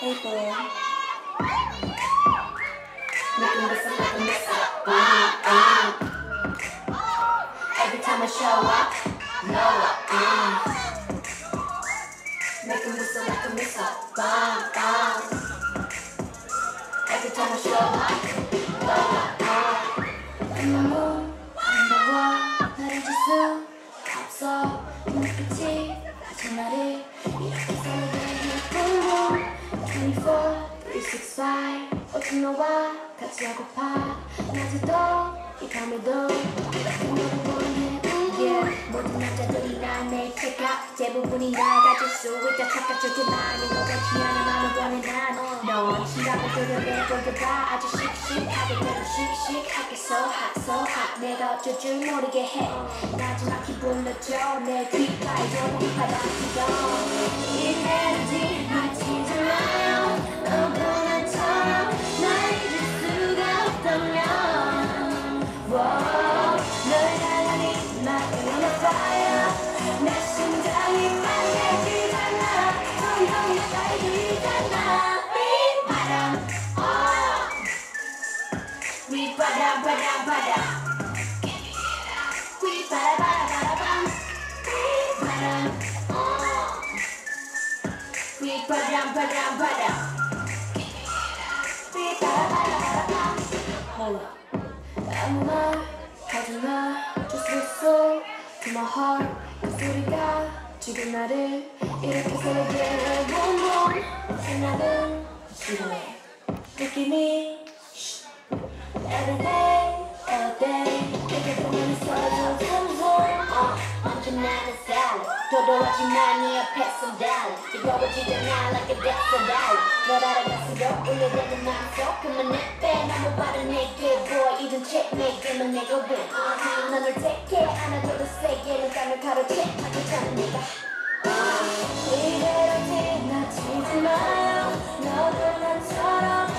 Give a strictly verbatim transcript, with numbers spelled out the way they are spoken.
Hey boy, making this up like a mess up. Bang, bang. Every time I show up, blow up. Bang. Making this up like a mess up. Bang, bang. Every time I show up, blow up. Bang. In the moon, in the wall, 나를 지수 없어. 눈빛이 아직 나를 이렇게 설레게 해. twenty-four, three sixty-five 오직 너와 같이 하고파. 낮에도 이 밤에도 이렇게 너를 원해. Yeah, 모든 남자들이 나내 체크아웃 대부분이 날 가질 수 있다 착각하지만 이거 같지 않아 마음을 원해. 난 넌 시각을 들여내 보여봐. 아주 씩씩하게 그래도 씩씩하게 so hot so hot 내가 어쩔 줄 모르게 해. 마지막히 불러줘 내 귓가에 조금 받아주려. 이 멜로디 놓치지 마요. 너도 나처럼 날 잊을 수가 없다면 wow, 널 향한 이 마음이 on fire. 내 심장이 빨개지잖아. 점점 빨개지잖아. 윗바람 oh. 윗바람 바람 바람 윗바람 바람 바람 윗바람 oh. 윗바람 바람 바람 윗바람 바람 바람. Hold up. 아무 말 하지마. Just whistle to my heart. 그 소리가 지금 나를 이렇게 설레게 해. Boom boom. 나는 싫어해. 느낌이 every day, all day. 내게 보면 서로 zoom 언제나는 salad. 도도하지만 네 앞에서 달라. 뜨거워지잖아 like a death of dollar. 널 알아갈수록 울려대는 마음속 그만 내빼. 너무 빠른 내게 boy 이젠 checkmate만 내가 win. 넌 널 택해 안아줘도 세게 넌 땀을 가로채. 괜찮은 내가 이대로 지나치지 마요. 너도 난처럼